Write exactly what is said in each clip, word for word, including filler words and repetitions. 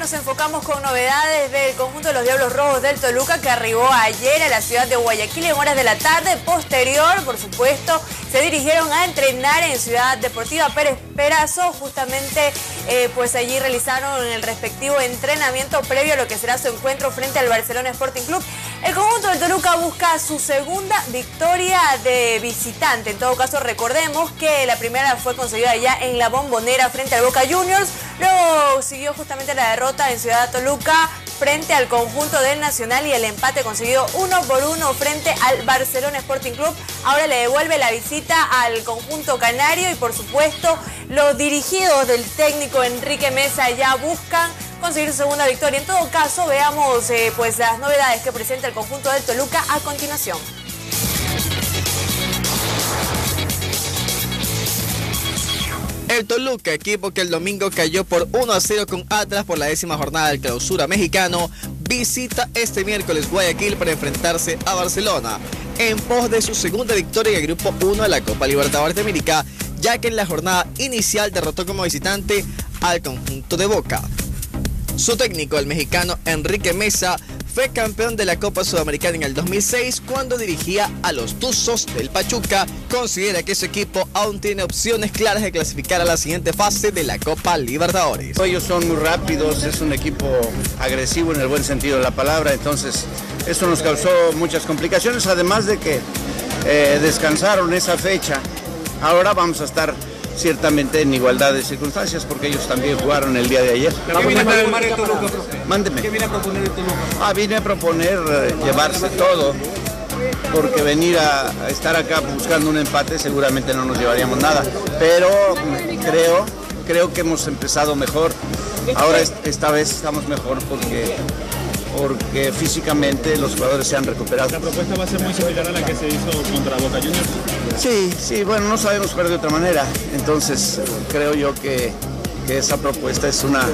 nos enfocamos con novedades del conjunto de los Diablos Rojos del Toluca, que arribó ayer a la ciudad de Guayaquil en horas de la tarde. Posterior, por supuesto, se dirigieron a entrenar en Ciudad Deportiva Pérez Perazo. Justamente, eh, pues allí realizaron el respectivo entrenamiento previo a lo que será su encuentro frente al Barcelona Sporting Club. El conjunto del Toluca busca su segunda victoria de visitante. En todo caso, recordemos que la primera fue conseguida ya en la Bombonera frente al Boca Juniors. Luego siguió justamente la derrota en Ciudad Toluca frente al conjunto del Nacional y el empate conseguido uno por uno frente al Barcelona Sporting Club. Ahora le devuelve la visita al conjunto canario y, por supuesto, los dirigidos del técnico Enrique Mesa ya buscan conseguir su segunda victoria. En todo caso, veamos eh, pues las novedades que presenta el conjunto del Toluca a continuación. El Toluca, equipo que el domingo cayó por uno a cero con Atlas por la décima jornada del Clausura Mexicano, visita este miércoles Guayaquil para enfrentarse a Barcelona en pos de su segunda victoria en el Grupo uno de la Copa Libertadores de América, ya que en la jornada inicial derrotó como visitante al conjunto de Boca. Su técnico, el mexicano Enrique Mesa, fue campeón de la Copa Sudamericana en el dos mil seis cuando dirigía a los Tuzos del Pachuca. Considera que su equipo aún tiene opciones claras de clasificar a la siguiente fase de la Copa Libertadores. Ellos son muy rápidos, es un equipo agresivo en el buen sentido de la palabra, entonces eso nos causó muchas complicaciones, además de que eh, descansaron esa fecha. Ahora vamos a estar ciertamente en igualdad de circunstancias porque ellos también jugaron el día de ayer. ¿Qué viene a proponer el Toluca, profe? Mándeme. ¿Qué viene a proponer el Toluca? Ah, vine a proponer eh, llevarse todo, porque venir a, a estar acá buscando un empate seguramente no nos llevaríamos nada, pero creo, creo que hemos empezado mejor. Ahora esta vez estamos mejor porque, porque físicamente los jugadores se han recuperado. ¿La propuesta va a ser muy similar a la que se hizo contra Boca Juniors? Sí, sí, bueno, no sabemos jugar de otra manera, entonces creo yo que, que esa propuesta es una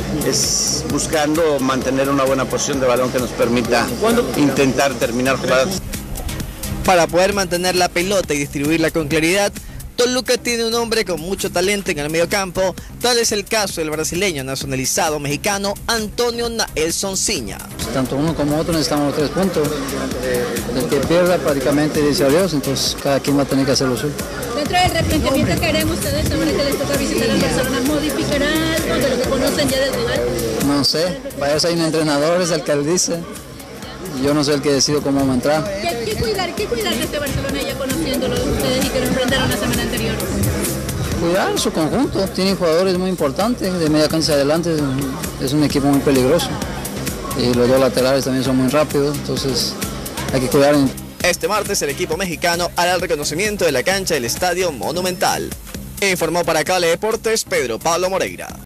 es buscando mantener una buena posición de balón que nos permita intentar terminar jugadas. Para poder mantener la pelota y distribuirla con claridad, Toluca tiene un hombre con mucho talento en el mediocampo. Tal es el caso del brasileño nacionalizado mexicano Antonio Naelson Ciña. Tanto uno como otro necesitamos los tres puntos. El que pierda prácticamente dice adiós, entonces cada quien va a tener que hacer lo suyo. Dentro del replanteamiento que harán ustedes ahora que les toca visitar al Barcelona, ¿modificará algo de lo que conocen ya del rival? No sé, para eso hay un entrenador, es el que él dice. Yo no soy el que decido cómo vamos a entrar. ¿Qué, qué, cuidar, ¿Qué cuidar de este Barcelona ya conociéndolo de ustedes y que lo enfrentaron la semana anterior? Cuidar su conjunto, tiene jugadores muy importantes, de media cancha adelante, es un equipo muy peligroso. Y los dos laterales también son muy rápidos, entonces hay que cuidar. Este martes el equipo mexicano hará el reconocimiento de la cancha del Estadio Monumental. Informó para Cale Deportes Pedro Pablo Moreira.